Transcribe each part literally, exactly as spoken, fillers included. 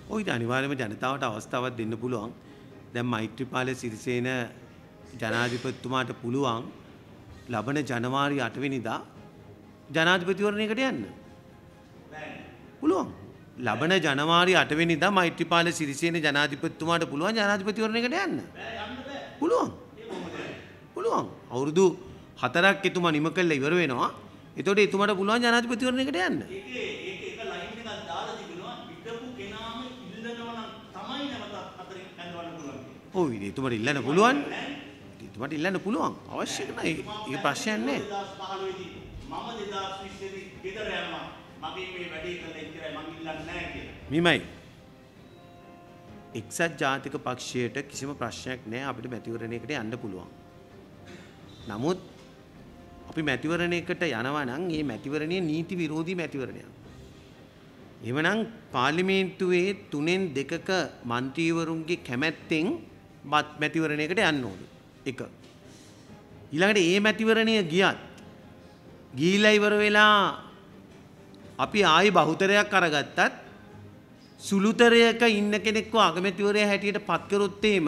ඔය අනිවාර්යයෙන්ම ජනතාවට අවස්ථාවක් දෙන්න පුළුවන්. දැන් මෛත්‍රීපාල සිරිසේන ජනාධිපතිතුමාට පුළුවන් ලබන ජනවාරි අට වෙනිදා ජනාධිපතිවරණයකට යන්න. පුළුවන්. ලබන ජනවාරි අට වෙනිදා මෛත්‍රීපාල සිරිසේන ජනාධිපතිතුමාට පුළුවන් ජනාධිපතිවරණයකට යන්න. පුළුවන්. පුළුවන්. අවුරුදු හතරක් එතුමා නිම කළා ඉවර වෙනවා. එතකොට එතුමාට පුළුවන් ජනාධිපතිවරණයකට යන්න. ඒකේ ඒක එක ලයින් එකක් දාලා තිබෙනවා හිටපු කෙනාම ඉල්ලනවා නම් තමයි නැවත හතරෙන් ඇඳවන්න පුළුවන්. ඔව් එතුමාට ඉල්ලන්න පුළුවන්. එතුමාට ඉල්ලන්න පුළුවන්. අවශ්‍ය නැහැ. ඒක ප්‍රශ්නයක් නෑ. දෙදාස් පහළොව දී මම දෙදාස් විස්ස දී ගෙදර යනවා. මගේ මේ වැඩේ කළා ඉතරයි මං ඉල්ලන්නේ නැහැ කියලා. මිමයි. එක්සත් ජාතික පක්ෂයට කිසිම ප්‍රශ්නයක් නැහැ අපිට මැතිවරණයකට යන්න පුළුවන්. නමුත් අපි මැතිවරණයකට යනවා නම් මේ මැතිවරණය නීති විරෝධී මැතිවරණයක්. එවනම් පාර්ලිමේන්තුවේ තුනෙන් දෙකක മന്ത്രിවරුන්ගේ කැමැත්තෙන් මැතිවරණයකට යන්න ඕන. එක. ඊළඟට මේ මැතිවරණය ගියත් ගිහිලා ඉවර වෙලා අපි ආයි බහුතරයක් අරගත්තත් සුළුතරයක ඉන්න කෙනෙක්ව අගමැතිවරයා හැටියට පත් කරොත් එහෙම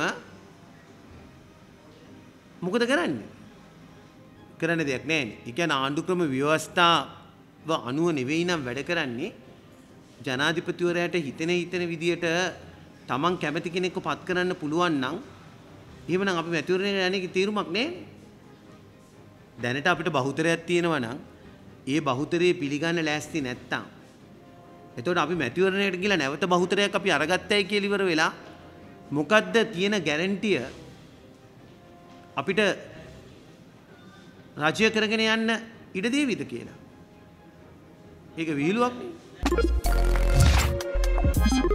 මොකද කරන්නේ? කරන්න දෙයක් නැහැ. ඒ කියන්නේ ආණ්ඩු ක්‍රම ව්‍යවස්ථාව අනුව නෙවෙයි නම් වැඩ කරන්නේ. ජනාධිපතිවරයාට හිතෙන හිතෙන විදියට තමන් කැමති කෙනෙක්ව පත් කරන්න පුළුවන් නම් එහෙමනම් අපි මැතිවරණයට යන්නේ තීරුමක් නැහැ. දැනට අපිට බහුතරයක් තියෙනවා නම් ඒ බහුතරයේ පිළිගන්න ලෑස්ති නැත්තම් එතකොට අපි මැතිවරණයට ගිහලා නැවත බහුතරයක් අපි අරගත්තයි කියලා ඉවර වෙලා මොකද්ද තියෙන ගැරන්ටිය අපිට රාජ්‍ය කරගෙන යන්න ඉඩ දෙවිද කියලා. ඒක විහිළුවක් නේ.